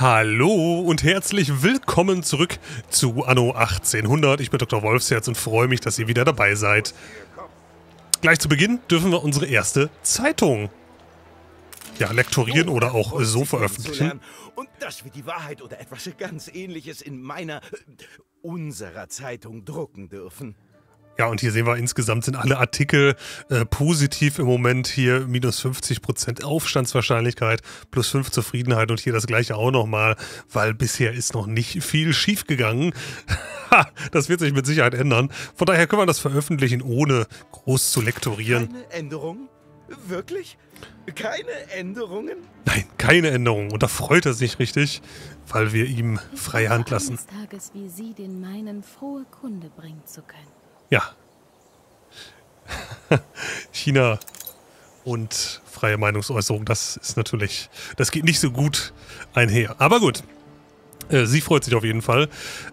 Hallo und herzlich willkommen zurück zu Anno 1800. Ich bin Dr. Wolfsherz und freue mich, dass ihr wieder dabei seid. Gleich zu Beginn dürfen wir unsere erste Zeitung lektorieren oder auch so veröffentlichen. Und dass wir die Wahrheit oder etwas ganz Ähnliches in unserer Zeitung drucken dürfen. Ja, und hier sehen wir, insgesamt sind alle Artikel positiv im Moment. Hier minus 50% Aufstandswahrscheinlichkeit, plus 5 Zufriedenheit und hier das gleiche auch nochmal, weil bisher ist noch nicht viel schief gegangen. Das wird sich mit Sicherheit ändern. Von daher können wir das veröffentlichen, ohne groß zu lektorieren. Keine Änderung? Wirklich? Keine Änderungen? Nein, keine Änderung. Und da freut er sich richtig, weil wir ihm freie Hand lassen. Eines Tages wie Sie den meinen frohe Kunde bringen zu können. Ja. China und freie Meinungsäußerung, das ist natürlich, das geht nicht so gut einher. Aber gut, sie freut sich auf jeden Fall.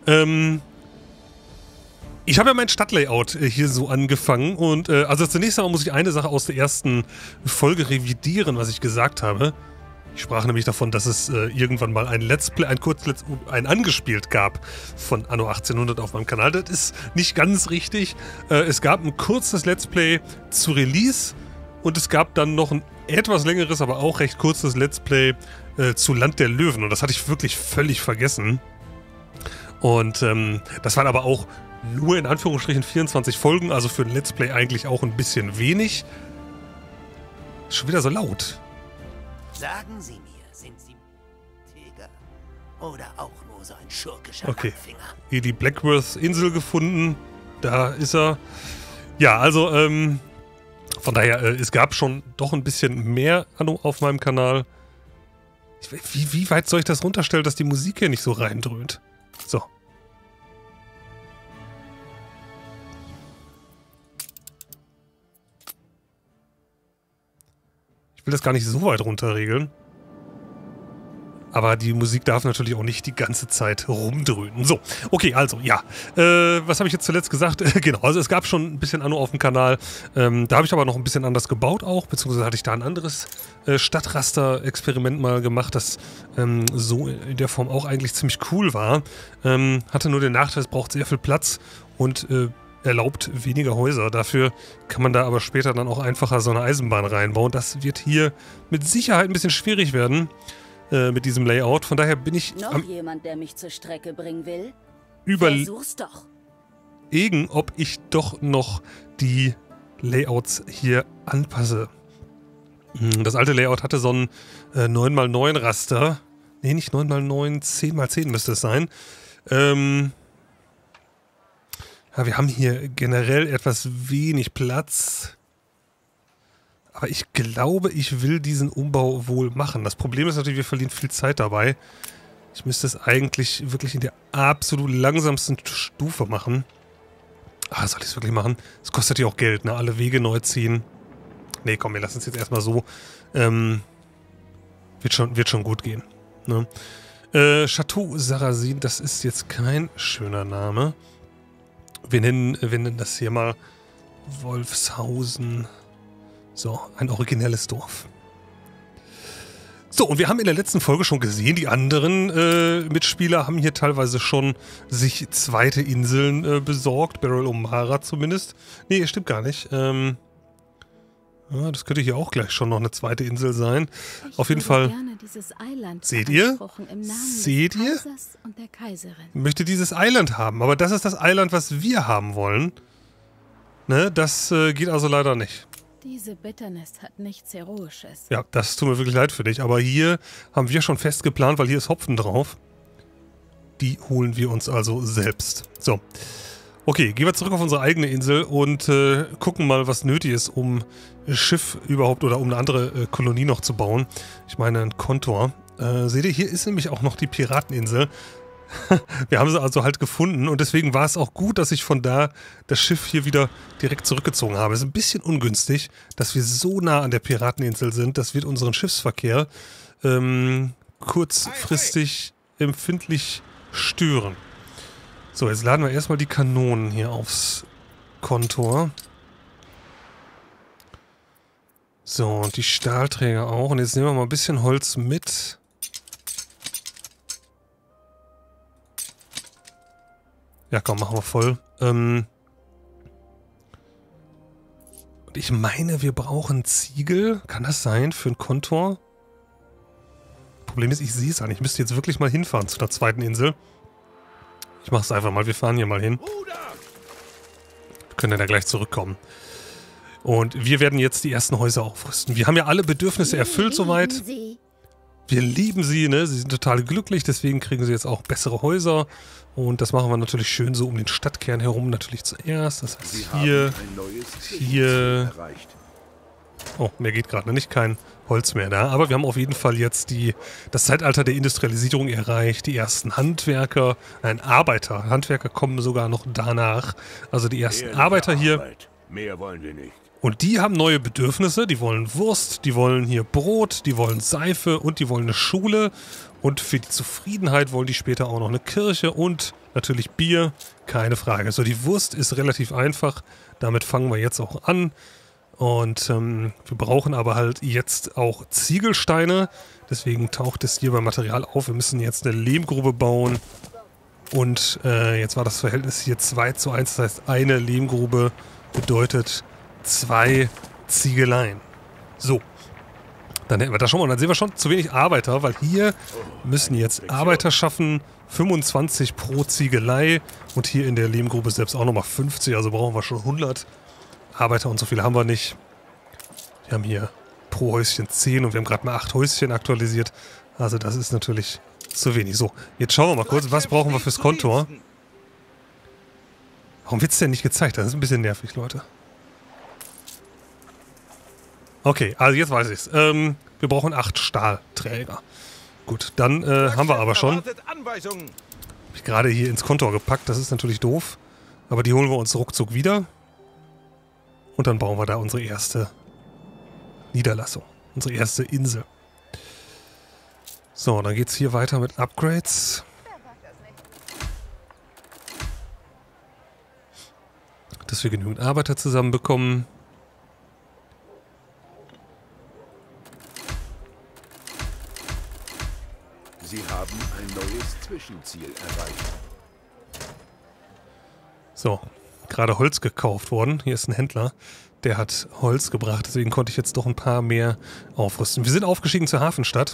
Ich habe ja mein Stadtlayout hier so angefangen und also zunächst einmal muss ich eine Sache aus der ersten Folge revidieren, was ich gesagt habe. Ich sprach nämlich davon, dass es irgendwann mal ein Let's Play, ein angespielt gab von Anno 1800 auf meinem Kanal. Das ist nicht ganz richtig. Es gab ein kurzes Let's Play zu Release und es gab dann noch ein etwas längeres, aber auch recht kurzes Let's Play zu Land der Löwen. Und das hatte ich wirklich völlig vergessen. Und das waren aber auch nur in Anführungsstrichen 24 Folgen, also für ein Let's Play eigentlich auch ein bisschen wenig. Ist schon wieder so laut. Sagen Sie mir, sind Sie Tiger oder auch nur so ein schurkischer Okay, Anfänger? hier die Blackworth-Insel gefunden. Da ist er. Ja, also, von daher, es gab schon doch ein bisschen mehr Anno auf meinem Kanal. Wie weit soll ich das runterstellen, dass die Musik hier nicht so reindröhnt? So. Ich will das gar nicht so weit runterregeln. Aber die Musik darf natürlich auch nicht die ganze Zeit rumdröhnen. So, okay, also, ja. Was habe ich jetzt zuletzt gesagt? Genau, also es gab schon ein bisschen Anno auf dem Kanal. Da habe ich aber noch ein bisschen anders gebaut auch, beziehungsweise hatte ich da ein anderes Stadtraster-Experiment mal gemacht, das so in der Form auch eigentlich ziemlich cool war. Hatte nur den Nachteil, es braucht sehr viel Platz und erlaubt weniger Häuser. Dafür kann man da aber später dann auch einfacher so eine Eisenbahn reinbauen. Das wird hier mit Sicherheit ein bisschen schwierig werden mit diesem Layout. Von daher bin ich noch jemand, der mich zur Strecke bringen will? Versuch's doch. überlegen, ob ich doch noch die Layouts hier anpasse. Das alte Layout hatte so ein 9x9 Raster. Nee, nicht 9x9, 10x10 müsste es sein. Ja, wir haben hier generell etwas wenig Platz. Aber ich glaube, ich will diesen Umbau wohl machen. Das Problem ist natürlich, wir verlieren viel Zeit dabei. Ich müsste es eigentlich wirklich in der absolut langsamsten Stufe machen. Ah, soll ich es wirklich machen? Es kostet ja auch Geld, ne? Alle Wege neu ziehen. Nee, komm, wir lassen es jetzt erstmal so. Wird schon gut gehen. Ne? Chateau Sarrazin, das ist jetzt kein schöner Name. Wir nennen das hier mal Wolfshausen. So, ein originelles Dorf. So, und wir haben in der letzten Folge schon gesehen, die anderen Mitspieler haben hier teilweise schon sich zweite Inseln besorgt. Beryl O'Mara zumindest. Nee, stimmt gar nicht. Ja, das könnte hier auch gleich schon noch eine zweite Insel sein. Auf jeden Fall. Seht ihr? Seht ihr? Ich möchte dieses Eiland haben, aber das ist das Eiland, was wir haben wollen. Ne, das geht also leider nicht. Diese Bitternis hat nichts Heroisches. Ja, das tut mir wirklich leid für dich. Aber hier haben wir schon fest geplant, weil hier ist Hopfen drauf. Die holen wir uns also selbst. So. Okay, gehen wir zurück auf unsere eigene Insel und gucken mal, was nötig ist, um ein Schiff überhaupt oder um eine andere Kolonie noch zu bauen. Ich meine, ein Kontor. Seht ihr, hier ist nämlich auch noch die Pirateninsel. Wir haben sie also halt gefunden und deswegen war es auch gut, dass ich von da das Schiff hier wieder direkt zurückgezogen habe. Es ist ein bisschen ungünstig, dass wir so nah an der Pirateninsel sind. Das wird unseren Schiffsverkehr kurzfristig empfindlich stören. So, jetzt laden wir erstmal die Kanonen hier aufs Kontor. So, und die Stahlträger auch. Und jetzt nehmen wir mal ein bisschen Holz mit. Ja, komm, machen wir voll. Und ich meine, wir brauchen Ziegel. Kann das sein für ein Kontor? Problem ist, ich sehe es an. Ich müsste jetzt wirklich mal hinfahren zu der zweiten Insel. Ich mache es einfach mal. Wir fahren hier mal hin. Wir können dann ja gleich zurückkommen. Und wir werden jetzt die ersten Häuser aufrüsten. Wir haben ja alle Bedürfnisse erfüllt soweit. Wir lieben sie, ne? Sie sind total glücklich, deswegen kriegen sie jetzt auch bessere Häuser. Und das machen wir natürlich schön so um den Stadtkern herum natürlich zuerst. Das heißt hier. Oh, mehr geht gerade nicht, kein Holz mehr da. Aber wir haben auf jeden Fall jetzt das Zeitalter der Industrialisierung erreicht. Die ersten Handwerker, Arbeiter. Handwerker kommen sogar noch danach. Also die ersten Arbeiter hier. Mehr wollen wir nicht. Und die haben neue Bedürfnisse, die wollen Wurst, die wollen hier Brot, die wollen Seife und die wollen eine Schule. Und für die Zufriedenheit wollen die später auch noch eine Kirche und natürlich Bier, keine Frage. So, die Wurst ist relativ einfach, damit fangen wir jetzt auch an. Und wir brauchen aber halt jetzt auch Ziegelsteine, deswegen taucht es hier beim Material auf. Wir müssen jetzt eine Lehmgrube bauen und jetzt war das Verhältnis hier 2:1, das heißt eine Lehmgrube bedeutet 2 Ziegeleien. So, dann hätten wir das schon mal. Und dann sehen wir schon zu wenig Arbeiter, weil hier müssen jetzt Arbeiter schaffen, 25 pro Ziegelei und hier in der Lehmgrube selbst auch nochmal 50, also brauchen wir schon 100 Arbeiter und so viele haben wir nicht. Wir haben hier pro Häuschen 10 und wir haben gerade mal 8 Häuschen aktualisiert. Also das ist natürlich zu wenig. So, jetzt schauen wir mal kurz, was brauchen wir fürs Kontor? Warum wird es denn nicht gezeigt? Das ist ein bisschen nervig, Leute. Okay, also jetzt weiß ich's. Wir brauchen 8 Stahlträger. Gut, dann haben wir aber schon. Hab ich gerade hier ins Kontor gepackt. Das ist natürlich doof. Aber die holen wir uns ruckzuck wieder. Und dann bauen wir da unsere erste Niederlassung. Unsere erste Insel. So, dann geht's hier weiter mit Upgrades. Dass wir genügend Arbeiter zusammenbekommen. Sie haben ein neues Zwischenziel erreicht. So, gerade Holz gekauft worden. Hier ist ein Händler, der hat Holz gebracht. Deswegen konnte ich jetzt doch ein paar mehr aufrüsten. Wir sind aufgestiegen zur Hafenstadt.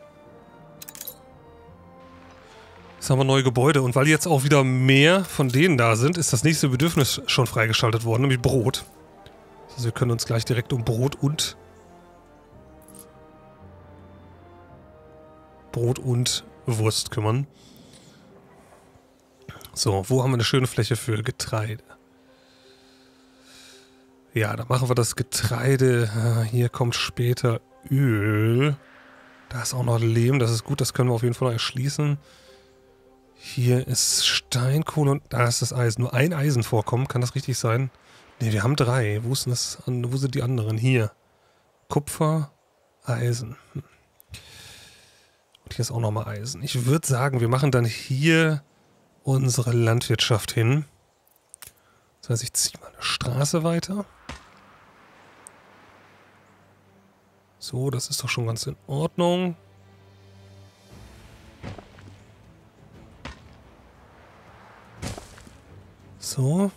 Jetzt haben wir neue Gebäude. Und weil jetzt auch wieder mehr von denen da sind, ist das nächste Bedürfnis schon freigeschaltet worden, nämlich Brot. Also wir können uns gleich direkt um Brot und Wurst kümmern. So, wo haben wir eine schöne Fläche für Getreide? Ja, da machen wir das Getreide. Hier kommt später Öl. Da ist auch noch Lehm, das ist gut, das können wir auf jeden Fall noch erschließen. Hier ist Steinkohle und da ist das Eisen. Nur ein Eisenvorkommen, kann das richtig sein? Ne, wir haben 3. Wo sind die anderen? Hier. Kupfer, Eisen. Und hier ist auch nochmal Eisen. Ich würde sagen, wir machen dann hier unsere Landwirtschaft hin. Das heißt, ich ziehe mal eine Straße weiter. So, das ist doch schon ganz in Ordnung. So.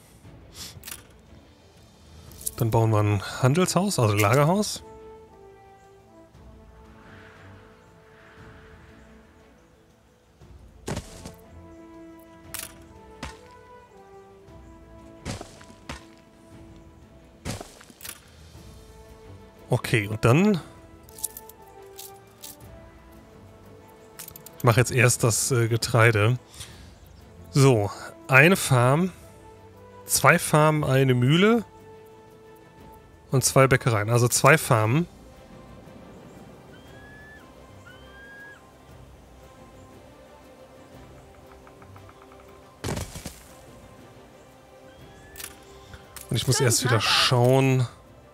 Dann bauen wir ein Handelshaus, also Lagerhaus. Okay, und dann... Ich mache jetzt erst das Getreide. So, eine Farm, 2 Farmen, eine Mühle und 2 Bäckereien. Also 2 Farmen. Und ich muss erst wieder schauen...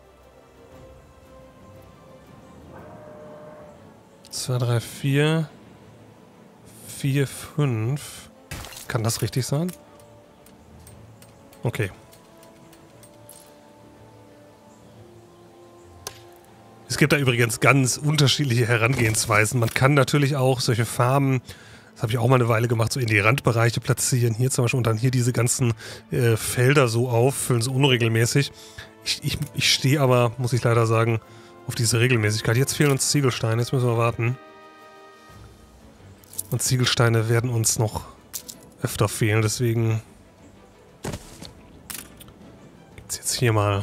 2, 3, 4, 4, 5. Kann das richtig sein? Okay. Es gibt da übrigens ganz unterschiedliche Herangehensweisen. Man kann natürlich auch solche Farmen Das habe ich auch mal eine Weile gemacht, so in die Randbereiche platzieren, hier zum Beispiel, und dann hier diese ganzen Felder so auffüllen, so unregelmäßig. Ich stehe aber, muss ich leider sagen, auf diese Regelmäßigkeit. Jetzt fehlen uns Ziegelsteine, jetzt müssen wir warten. Und Ziegelsteine werden uns noch öfter fehlen, deswegen gibt es jetzt hier mal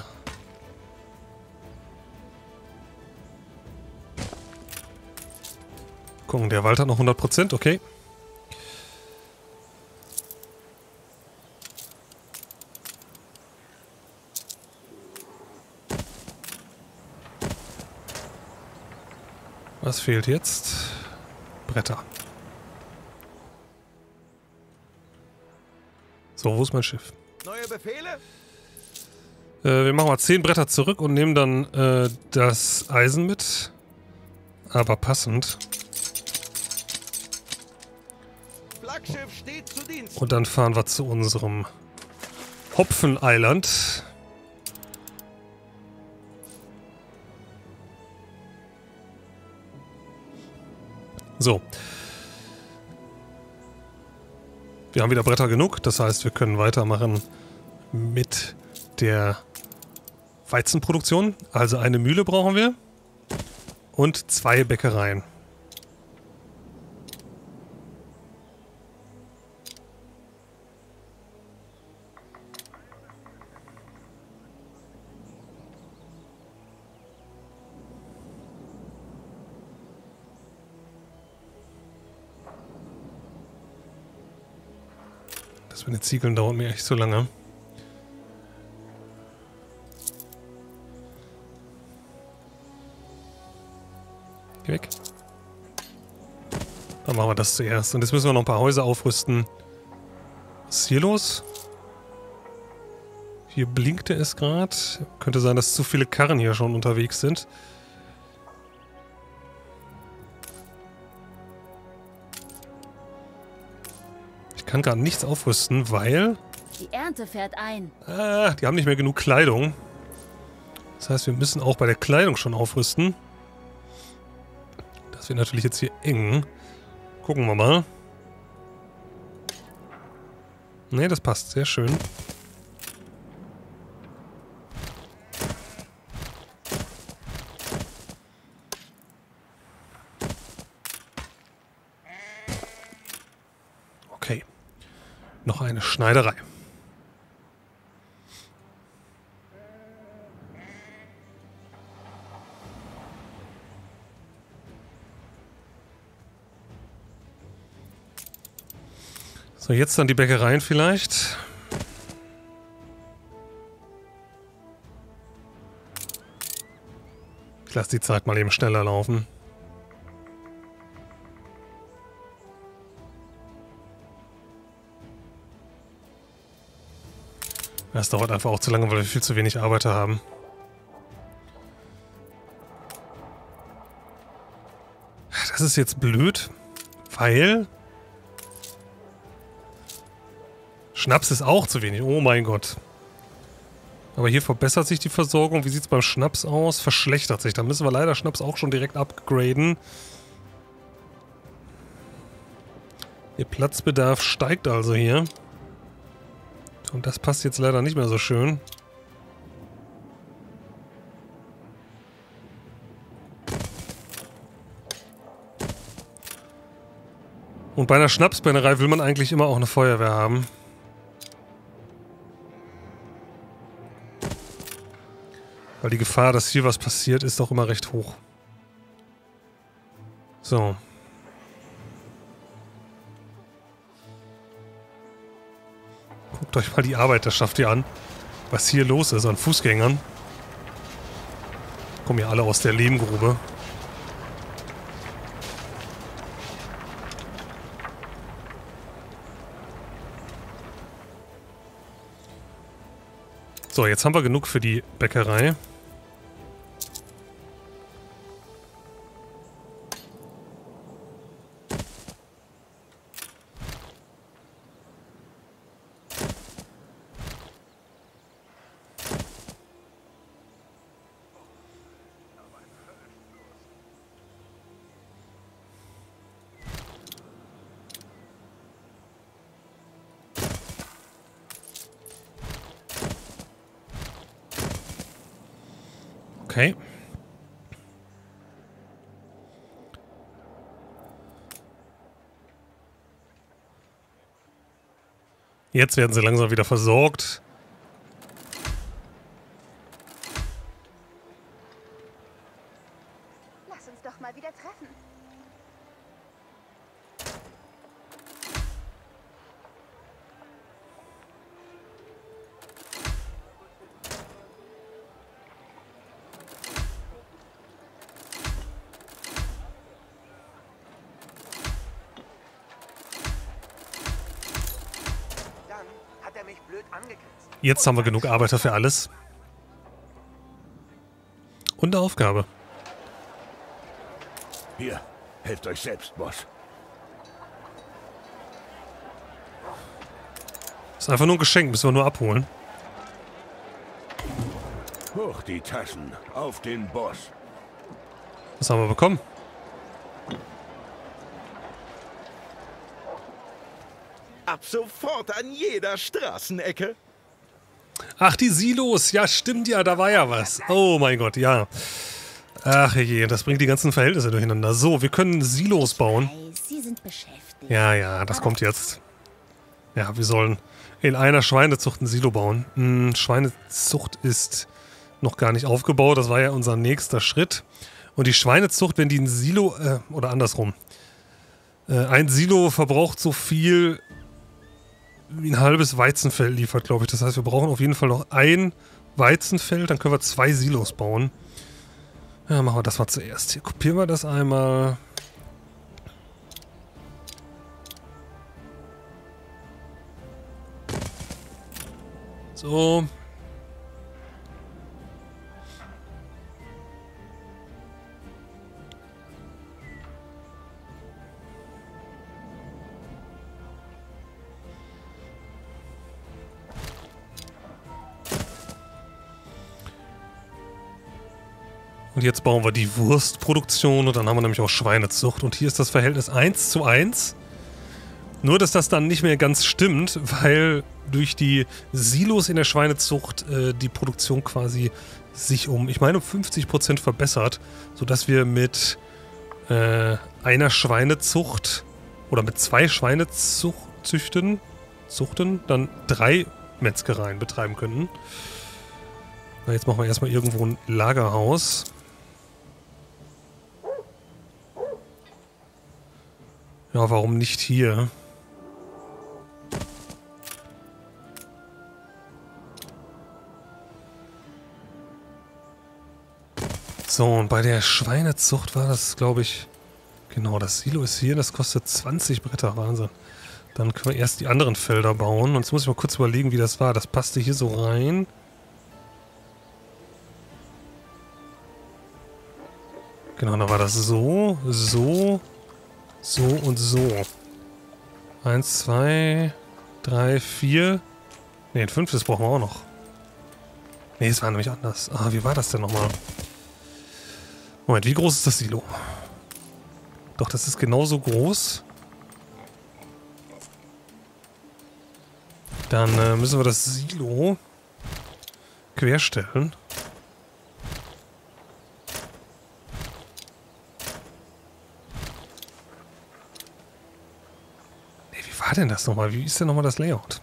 gucken, der Wald hat noch 100%, okay. Was fehlt jetzt? Bretter. So, wo ist mein Schiff? Neue Befehle? Wir machen mal 10 Bretter zurück und nehmen dann das Eisen mit. Aber passend. Flaggschiff steht zu Dienst. Und dann fahren wir zu unserem Hopfen-Island. So. Wir haben wieder Bretter genug, das heißt, wir können weitermachen mit der Weizenproduktion. Also eine Mühle brauchen wir und 2 Bäckereien. Das mit den Ziegeln dauert mir echt so lange. Geh weg. Dann machen wir das zuerst. Und jetzt müssen wir noch ein paar Häuser aufrüsten. Was ist hier los? Hier blinkte es gerade. Könnte sein, dass zu viele Karren hier schon unterwegs sind. Ich kann gerade nichts aufrüsten, weil... Die Ernte fährt ein. Die haben nicht mehr genug Kleidung. Das heißt, wir müssen auch bei der Kleidung schon aufrüsten. Das wird natürlich jetzt hier eng. Gucken wir mal. Ne, das passt. Sehr schön. Okay. Noch eine Schneiderei. So, jetzt dann die Bäckereien vielleicht. Ich lasse die Zeit mal eben schneller laufen. Das dauert einfach auch zu lange, weil wir viel zu wenig Arbeiter haben. Das ist jetzt blöd, weil... Schnaps ist auch zu wenig. Oh mein Gott. Aber hier verbessert sich die Versorgung. Wie sieht es beim Schnaps aus? Verschlechtert sich. Da müssen wir leider Schnaps auch schon direkt upgraden. Der Platzbedarf steigt also hier. Und das passt jetzt leider nicht mehr so schön. Und bei einer Schnapsbrennerei will man eigentlich immer auch eine Feuerwehr haben. Weil die Gefahr, dass hier was passiert, ist doch immer recht hoch. So. Guckt euch mal die Arbeiterschaft hier an. Was hier los ist an Fußgängern. Kommen ja alle aus der Lehmgrube. So, jetzt haben wir genug für die Bäckerei. Okay. Jetzt werden sie langsam wieder versorgt. Lass uns doch mal wieder treffen. Dann hat er mich blöd angegrinst. Jetzt haben wir genug Arbeiter für alles. Und eine Aufgabe. Hier, helft euch selbst, Boss. Ist einfach nur ein Geschenk, müssen wir nur abholen. Hoch die Taschen, auf den Boss. Was haben wir bekommen? Ab sofort an jeder Straßenecke. Ach, die Silos. Ja, stimmt ja, da war ja was. Oh mein Gott, ja. Ach je, das bringt die ganzen Verhältnisse durcheinander. So, wir können Silos bauen. Sie sind beschäftigt. Ja, das kommt jetzt. Ja, wir sollen in einer Schweinezucht ein Silo bauen. Schweinezucht ist noch gar nicht aufgebaut. Das war ja unser nächster Schritt. Und die Schweinezucht, wenn die ein Silo, oder andersrum. Ein Silo verbraucht so viel wie ein halbes Weizenfeld liefert, glaube ich. Das heißt, wir brauchen auf jeden Fall noch ein Weizenfeld. Dann können wir 2 Silos bauen. Ja, machen wir das mal zuerst. Hier kopieren wir das einmal. So. Und jetzt bauen wir die Wurstproduktion und dann haben wir nämlich auch Schweinezucht. Und hier ist das Verhältnis 1:1. Nur, dass das dann nicht mehr ganz stimmt, weil durch die Silos in der Schweinezucht die Produktion quasi sich um 50% verbessert, sodass wir mit einer Schweinezucht oder mit 2 Schweinezüchten dann 3 Metzgereien betreiben könnten. Na, jetzt machen wir erstmal irgendwo ein Lagerhaus. Ja, warum nicht hier? So, und bei der Schweinezucht war das, glaube ich... Genau, das Silo ist hier, das kostet 20 Bretter, Wahnsinn. Dann können wir erst die anderen Felder bauen. Und jetzt muss ich mal kurz überlegen, wie das war. Das passte hier so rein. Genau, dann war das so, so, so und so. 1, 2, 3, 4. Ne, ein 5. brauchen wir auch noch. Ne, es war nämlich anders. Ah, wie war das denn nochmal? Moment, wie groß ist das Silo? Doch, das ist genauso groß. Dann müssen wir das Silo querstellen. Nee, wie war denn das nochmal? Wie ist denn nochmal das Layout?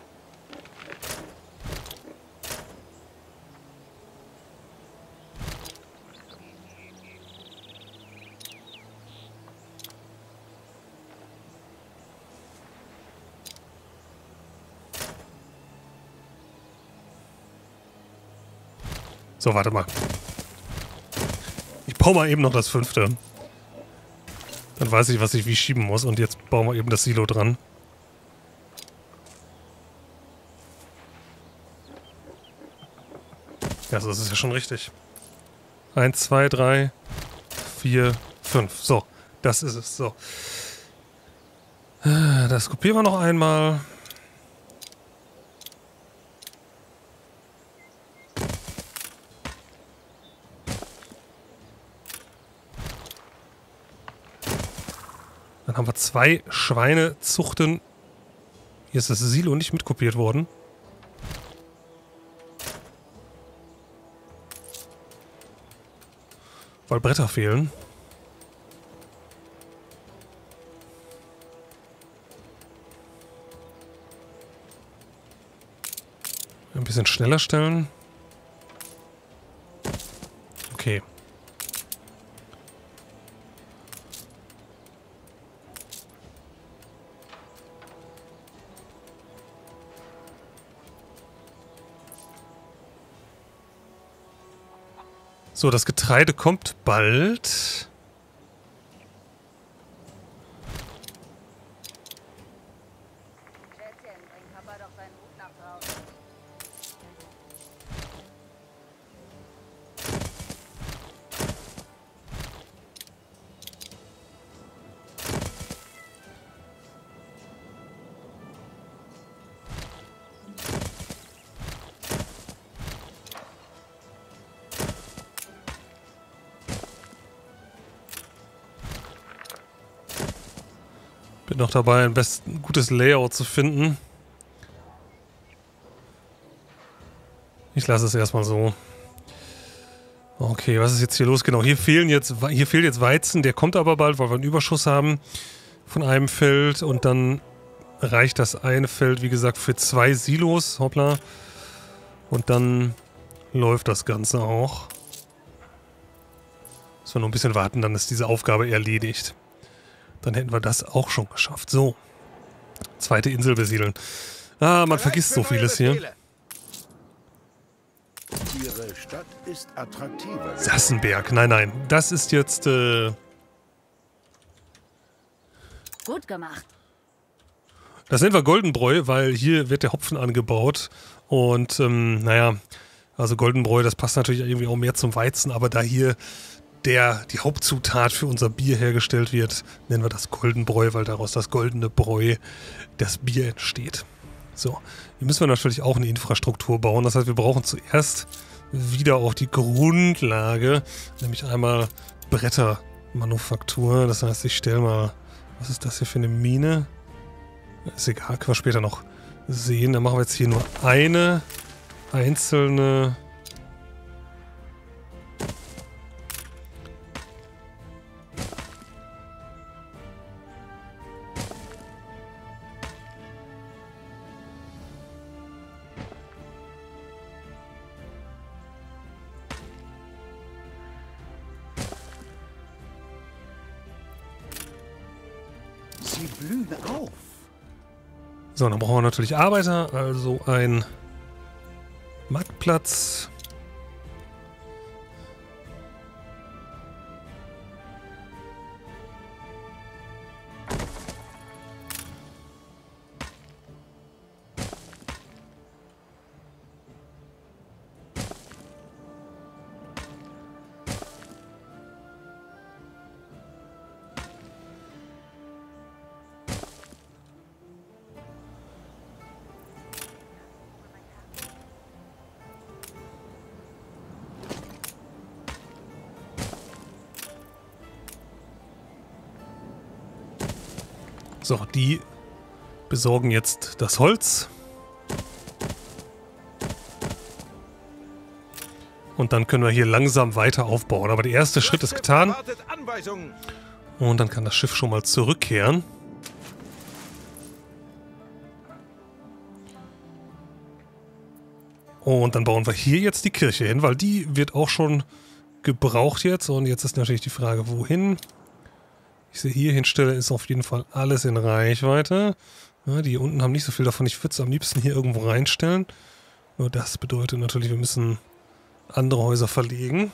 So, warte mal. Ich baue mal eben noch das 5. Dann weiß ich, was ich wie schieben muss. Und jetzt bauen wir eben das Silo dran. Ja, das ist ja schon richtig. 1, 2, 3, 4, 5. So, das ist es. So. Das kopieren wir noch einmal. Dann haben wir 2 Schweinezuchten. Hier ist das Silo nicht mitkopiert worden. Weil Bretter fehlen. Ein bisschen schneller stellen. Okay. So, das Getreide kommt bald. Schätzchen, bring Papa doch seinen Hut nach draußen. Bin noch dabei, ein gutes Layout zu finden. Ich lasse es erstmal so. Okay, was ist jetzt hier los? Genau, hier fehlt jetzt Weizen, der kommt aber bald, weil wir einen Überschuss haben von einem Feld und dann reicht das eine Feld, wie gesagt, für 2 Silos. Hoppla. Und dann läuft das Ganze auch. Müssen wir noch ein bisschen warten, dann ist diese Aufgabe erledigt. Dann hätten wir das auch schon geschafft. So. Zweite Insel besiedeln. Ah, man vergisst so vieles hier. Ihre Stadt ist attraktiver. Sassenberg. Nein, nein. Das ist jetzt, Gut gemacht. das nennen wir Goldenbräu, weil hier wird der Hopfen angebaut. Und, naja, also Goldenbräu, das passt natürlich irgendwie auch mehr zum Weizen, aber da hier die Hauptzutat für unser Bier hergestellt wird, nennen wir das Goldenbräu, weil daraus das goldene Bräu, das Bier entsteht. So, hier müssen wir natürlich auch eine Infrastruktur bauen. Das heißt, wir brauchen zuerst wieder auch die Grundlage, nämlich einmal Brettermanufaktur. Das heißt, ich stelle mal, was ist das hier für eine Mine? Ist egal, können wir später noch sehen. Dann machen wir jetzt hier nur eine einzelne... Sie blühen auf. So, dann brauchen wir natürlich Arbeiter, also ein Marktplatz. So, die besorgen jetzt das Holz. Und dann können wir hier langsam weiter aufbauen. Aber der erste Schritt ist getan. Wartet Anweisungen. Und dann kann das Schiff schon mal zurückkehren. Und dann bauen wir hier jetzt die Kirche hin, weil die wird auch schon gebraucht jetzt. Und jetzt ist natürlich die Frage, wohin? Ich sehe, hier hinstelle ist auf jeden Fall alles in Reichweite. Ja, die hier unten haben nicht so viel davon. Ich würde es am liebsten hier irgendwo reinstellen. Nur das bedeutet natürlich, wir müssen andere Häuser verlegen.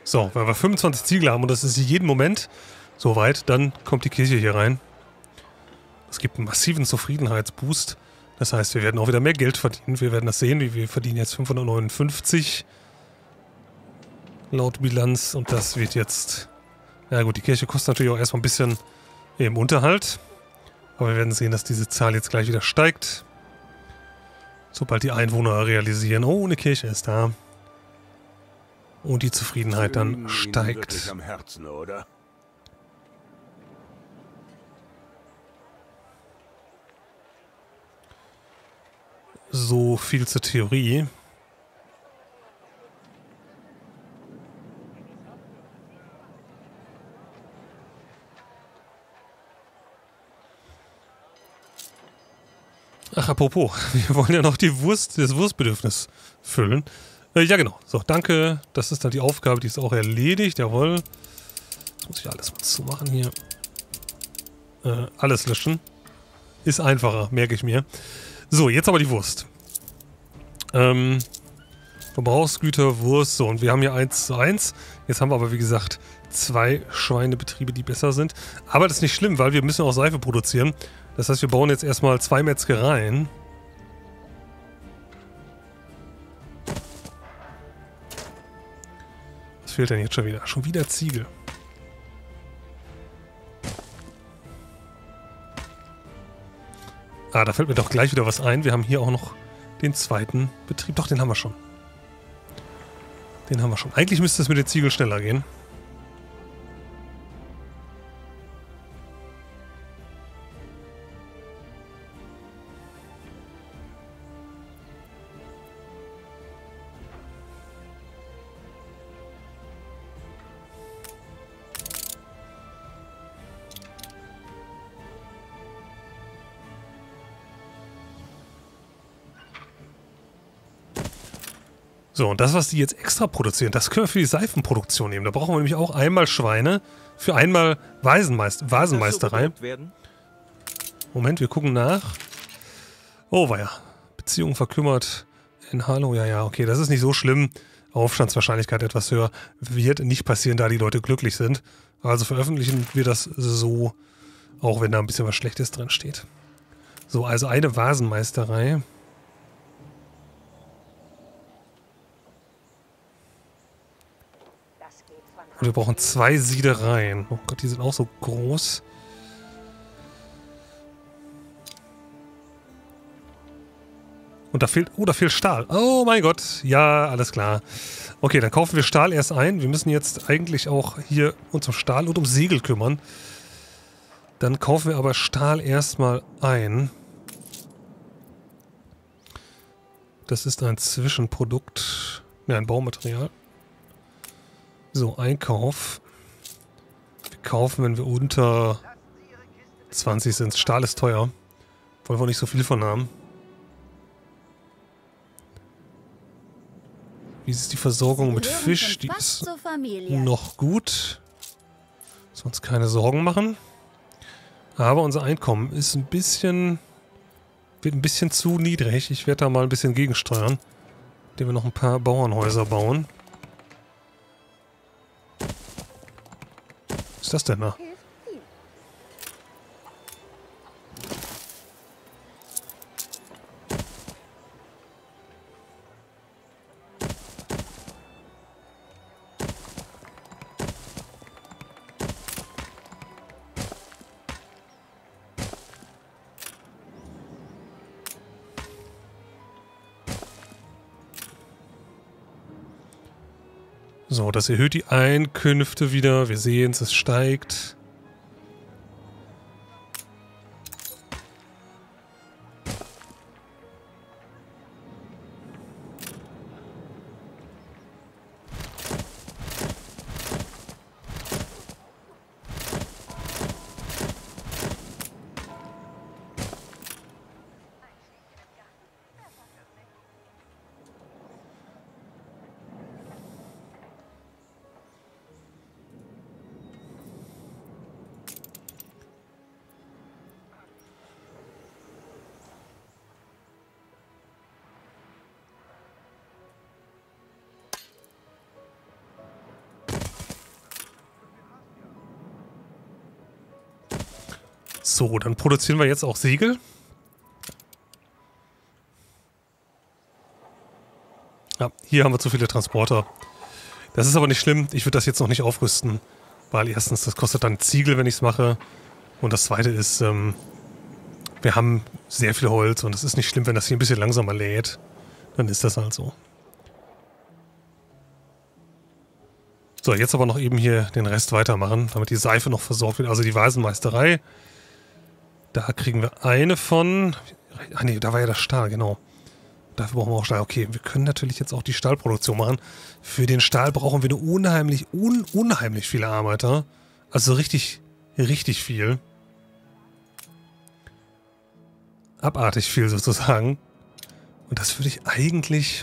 So, wenn wir 25 Ziegel haben und das ist jeden Moment soweit, dann kommt die Kirche hier rein. Es gibt einen massiven Zufriedenheitsboost. Das heißt, wir werden auch wieder mehr Geld verdienen. Wir werden das sehen. Wir verdienen jetzt 559 laut Bilanz. Und das wird jetzt... Ja gut, die Kirche kostet natürlich auch erstmal ein bisschen im Unterhalt. Aber wir werden sehen, dass diese Zahl jetzt gleich wieder steigt. Sobald die Einwohner realisieren, oh, eine Kirche ist da. Und die Zufriedenheit dann steigt. Wirklich am Herzen, oder? So viel zur Theorie. Ach, apropos, wir wollen ja noch das Wurstbedürfnis füllen. Ja, genau. So, danke. Das ist dann die Aufgabe, die ist auch erledigt. Jawohl. Jetzt muss ich alles mal zumachen hier. Alles löschen. Ist einfacher, merke ich mir. So, jetzt aber die Wurst. Verbrauchsgüter, Wurst. So, und wir haben hier 1:1. Jetzt haben wir aber, wie gesagt, 2 Schweinebetriebe, die besser sind. Aber das ist nicht schlimm, weil wir müssen auch Seife produzieren. Das heißt, wir bauen jetzt erstmal 2 Metzgereien. Was fehlt denn jetzt schon wieder? Schon wieder Ziegel. Ah, da fällt mir doch gleich wieder was ein. Wir haben hier auch noch den zweiten Betrieb. Doch, den haben wir schon. Den haben wir schon. Eigentlich müsste es mit den Ziegeln schneller gehen. So, und das, was die jetzt extra produzieren, das können wir für die Seifenproduktion nehmen. Da brauchen wir nämlich auch einmal Schweine für einmal Vasenmeisterei. Moment, wir gucken nach. Oh, weia. Beziehung verkümmert. In Hallo, ja, okay, das ist nicht so schlimm. Aufstandswahrscheinlichkeit etwas höher. Wird nicht passieren, da die Leute glücklich sind. Also veröffentlichen wir das so, auch wenn da ein bisschen was Schlechtes drin steht. So, also eine Vasenmeisterei. Und wir brauchen 2 Siedereien. Oh Gott, die sind auch so groß. Und da fehlt... Oh, da fehlt Stahl. Oh mein Gott. Ja, alles klar. Okay, dann kaufen wir Stahl erst ein. Wir müssen jetzt eigentlich auch hier uns um Stahl und um Segel kümmern. Dann kaufen wir aber Stahl erstmal ein. Das ist ein Zwischenprodukt. Ja, ein Baumaterial. So, Einkauf. Wir kaufen, wenn wir unter 20 sind. Stahl ist teuer. Wollen wir nicht so viel von haben. Wie ist die Versorgung mit Fisch? Die ist noch gut. Müssen wir uns keine Sorgen machen. Aber unser Einkommen ist ein bisschen... wird ein bisschen zu niedrig. Ich werde da mal ein bisschen gegensteuern. Indem wir noch ein paar Bauernhäuser bauen. Was ist das denn da? So, das erhöht die Einkünfte wieder. Wir sehen es, es steigt. So, dann produzieren wir jetzt auch Segel. Ja, hier haben wir zu viele Transporter. Das ist aber nicht schlimm. Ich würde das jetzt noch nicht aufrüsten. Weil erstens, das kostet dann Ziegel, wenn ich es mache. Und das zweite ist, wir haben sehr viel Holz. Und es ist nicht schlimm, wenn das hier ein bisschen langsamer lädt. Dann ist das halt so. So, jetzt aber noch eben hier den Rest weitermachen, damit die Seife noch versorgt wird. Also die Waisenmeisterei. Da kriegen wir eine von... Ah ne, da war ja der Stahl, genau. Dafür brauchen wir auch Stahl. Okay, wir können natürlich jetzt auch die Stahlproduktion machen. Für den Stahl brauchen wir eine unheimlich viele Arbeiter. Also richtig, richtig viel. Abartig viel sozusagen. Und das würde ich eigentlich...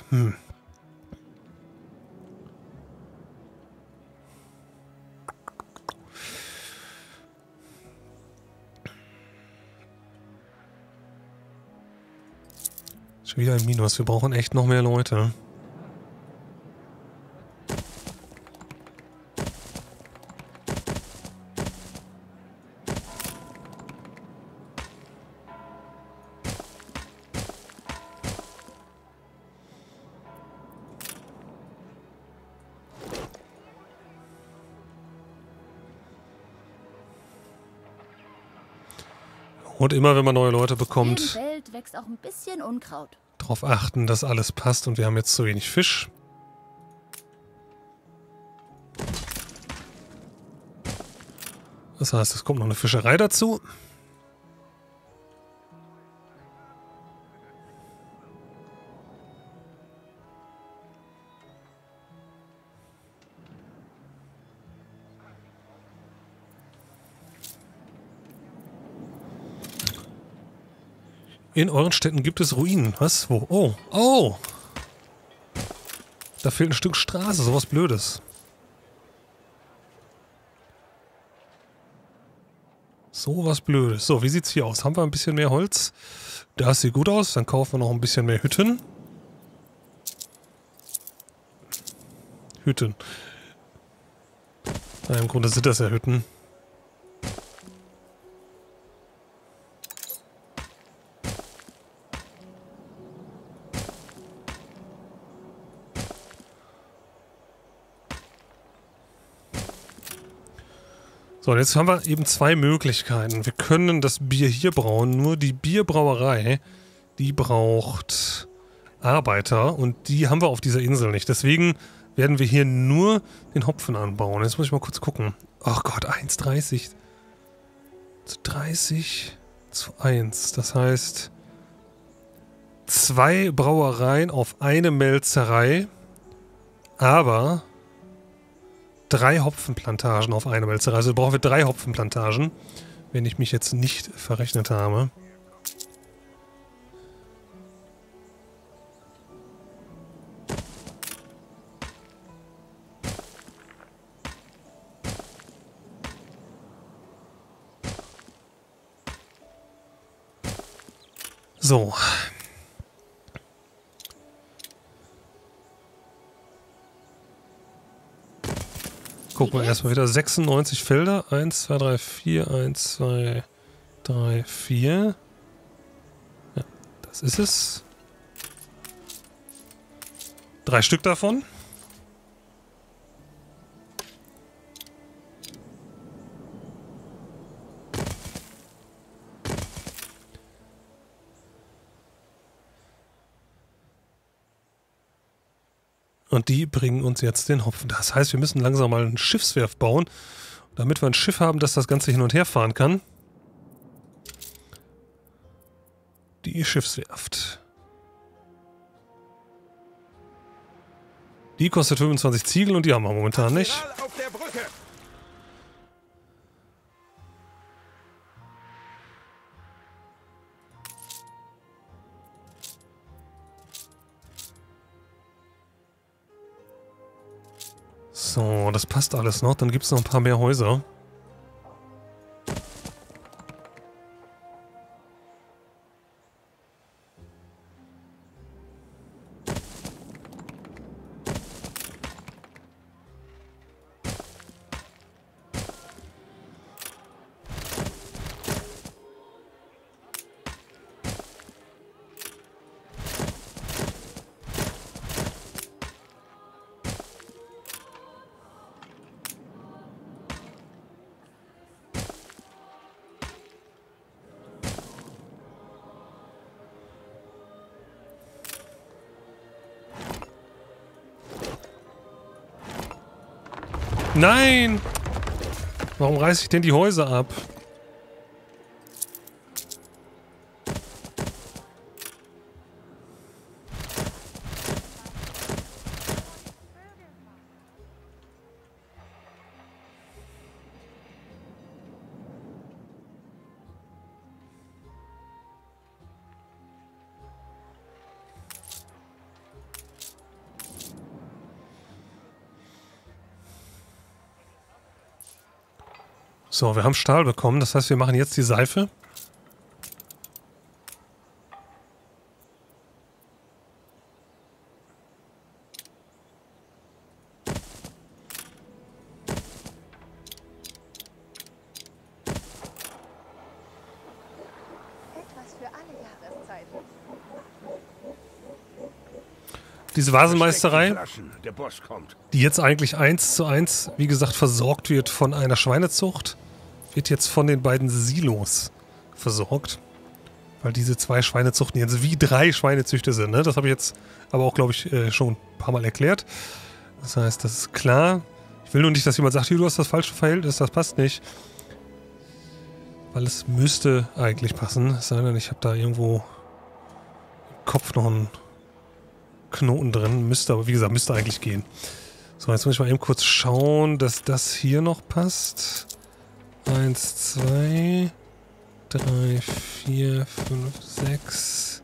Schon wieder ein Minus. Wir brauchen echt noch mehr Leute. Und immer, wenn man neue Leute bekommt... Im Feld wächst auch ein bisschen Unkraut. Darauf achten, dass alles passt und wir haben jetzt zu wenig Fisch. Das heißt, es kommt noch eine Fischerei dazu. In euren Städten gibt es Ruinen. Was? Wo? Oh. Oh! Da fehlt ein Stück Straße. Sowas Blödes. Sowas Blödes. So, wie sieht's hier aus? Haben wir ein bisschen mehr Holz? Das sieht gut aus. Dann kaufen wir noch ein bisschen mehr Hütten. Hütten. Na, im Grunde sind das ja Hütten. So, und jetzt haben wir eben zwei Möglichkeiten. Wir können das Bier hier brauen, nur die Bierbrauerei, die braucht Arbeiter und die haben wir auf dieser Insel nicht. Deswegen werden wir hier nur den Hopfen anbauen. Jetzt muss ich mal kurz gucken. Ach Gott, 1,30 zu 30 zu 1. Das heißt, 2 Brauereien auf eine Melzerei, aber 3 Hopfenplantagen auf eine Melzerei. Also brauchen wir 3 Hopfenplantagen, wenn ich mich jetzt nicht verrechnet habe. So. Gucken wir erstmal wieder. 96 Felder. 1, 2, 3, 4. 1, 2, 3, 4. Ja, das ist es. 3 Stück davon. Und die bringen uns jetzt den Hopfen. Das heißt, wir müssen langsam mal ein Schiffswerft bauen, damit wir ein Schiff haben, das das Ganze hin und her fahren kann. Die Schiffswerft. Die kostet 25 Ziegel und die haben wir momentan nicht. Auf der Brücke. So, das passt alles noch. Dann gibt es noch ein paar mehr Häuser. Nein! Warum reiße ich denn die Häuser ab? So, wir haben Stahl bekommen. Das heißt, wir machen jetzt die Seife. Etwas für alle Jahreszeiten. Diese Vasenmeisterei, Flaschen, der Boss kommt. die jetzt eigentlich 1:1, wie gesagt, versorgt wird von einer Schweinezucht, wird jetzt von den beiden Silos versorgt. Weil diese 2 Schweinezuchten jetzt wie 3 Schweinezüchter sind. Ne? Das habe ich jetzt aber auch, glaube ich, schon ein paar Mal erklärt. Das heißt, das ist klar. Ich will nur nicht, dass jemand sagt, du hast das falsche Verhältnis, das passt nicht. Weil es müsste eigentlich passen. Es sei denn, ich habe da irgendwo im Kopf noch einen Knoten drin. Müsste, aber wie gesagt, müsste eigentlich gehen. So, jetzt muss ich mal eben kurz schauen, dass das hier noch passt. 1, 2, 3, 4, 5, 6.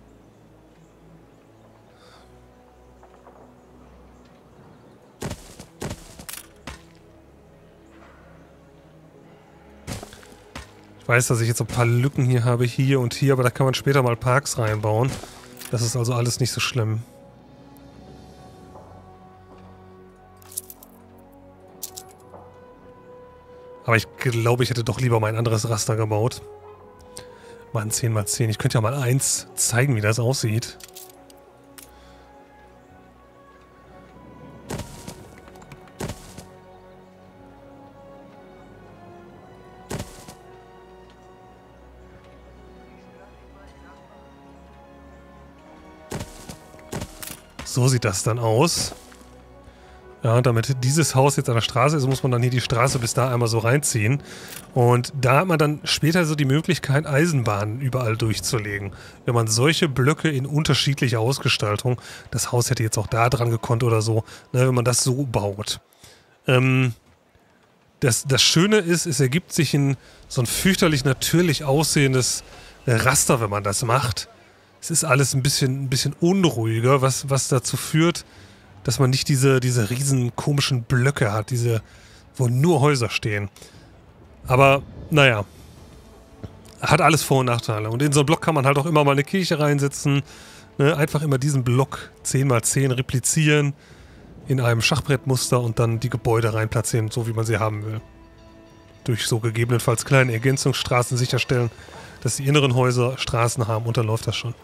Ich weiß, dass ich jetzt ein paar Lücken hier habe, hier und hier, aber da kann man später mal Parks reinbauen. Das ist also alles nicht so schlimm. Aber ich glaube, ich hätte doch lieber mein anderes Raster gebaut. Mal ein 10×10. Ich könnte ja mal eins zeigen, wie das aussieht. So sieht das dann aus. Ja, damit dieses Haus jetzt an der Straße ist, muss man dann hier die Straße bis da einmal so reinziehen. Und da hat man dann später so die Möglichkeit, Eisenbahnen überall durchzulegen. Wenn man solche Blöcke in unterschiedlicher Ausgestaltung, das Haus hätte jetzt auch da dran gekonnt oder so, ne, wenn man das so baut. Das Schöne ist, es ergibt sich so ein fürchterlich natürlich aussehendes Raster, wenn man das macht. Es ist alles ein bisschen unruhiger, was dazu führt, dass man nicht diese riesen komischen Blöcke hat, wo nur Häuser stehen. Aber, naja, hat alles Vor- und Nachteile. Und in so einen Block kann man halt auch immer mal eine Kirche reinsetzen, ne? Einfach immer diesen Block 10×10 replizieren in einem Schachbrettmuster und dann die Gebäude reinplatzieren, so wie man sie haben will. Durch so gegebenenfalls kleine Ergänzungsstraßen sicherstellen, dass die inneren Häuser Straßen haben und dann läuft das schon.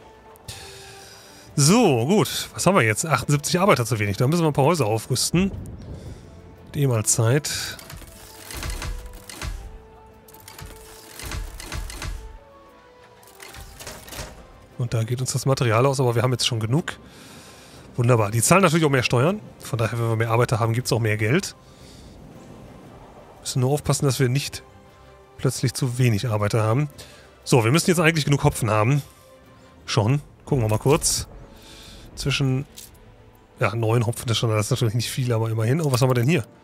So, gut. Was haben wir jetzt? 78 Arbeiter zu wenig. Da müssen wir ein paar Häuser aufrüsten. Wird eh mal Zeit. Und da geht uns das Material aus, aber wir haben jetzt schon genug. Wunderbar. Die zahlen natürlich auch mehr Steuern. Von daher, wenn wir mehr Arbeiter haben, gibt es auch mehr Geld. Müssen nur aufpassen, dass wir nicht plötzlich zu wenig Arbeiter haben. So, wir müssen jetzt eigentlich genug Hopfen haben. Schon. Gucken wir mal kurz. Zwischen, ja, 9 Hopfen ist schon, das ist natürlich nicht viel, aber immerhin. Oh, was haben wir denn hier?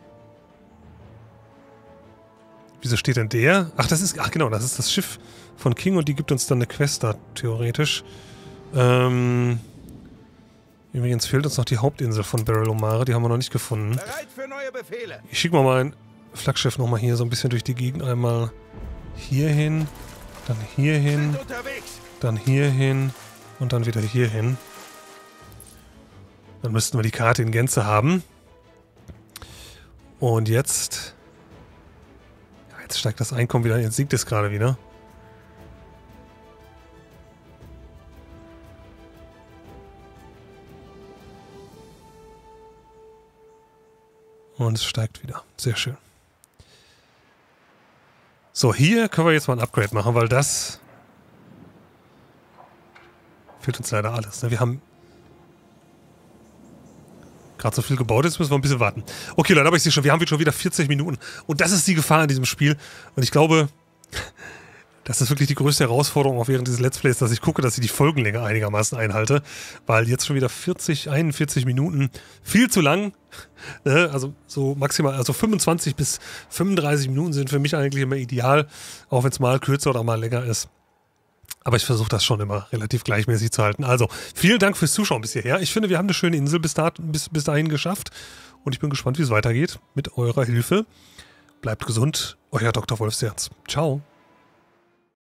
Wieso steht denn der? Ach, genau, das ist das Schiff von King und die gibt uns dann eine Quest da, theoretisch. Übrigens fehlt uns noch die Hauptinsel von Beryl Omare, die haben wir noch nicht gefunden. Bereit für neue Befehle. Ich schicke mal mein Flaggschiff nochmal hier so ein bisschen durch die Gegend. Einmal hier hin, dann hier hin, dann hier hin und dann wieder hier hin. Dann müssten wir die Karte in Gänze haben. Und jetzt... Ja, jetzt steigt das Einkommen wieder, jetzt sinkt es gerade wieder. Und es steigt wieder. Sehr schön. So, hier können wir jetzt mal ein Upgrade machen, weil das... fehlt uns leider alles. Ne? Wir haben gerade so viel gebaut ist, müssen wir ein bisschen warten. Okay, Leute, aber ich sehe schon, wir haben schon wieder 40 Minuten. Und das ist die Gefahr in diesem Spiel. Und ich glaube, das ist wirklich die größte Herausforderung auch während dieses Let's Plays, dass ich gucke, dass ich die Folgenlänge einigermaßen einhalte. Weil jetzt schon wieder 41 Minuten, viel zu lang. Also so maximal, also 25 bis 35 Minuten sind für mich eigentlich immer ideal. Auch wenn es mal kürzer oder mal länger ist. Aber ich versuche das schon immer relativ gleichmäßig zu halten. Also, vielen Dank fürs Zuschauen bis hierher. Ich finde, wir haben eine schöne Insel bis dahin geschafft. Und ich bin gespannt, wie es weitergeht mit eurer Hilfe. Bleibt gesund, euer Dr. Wolfsherz. Ciao.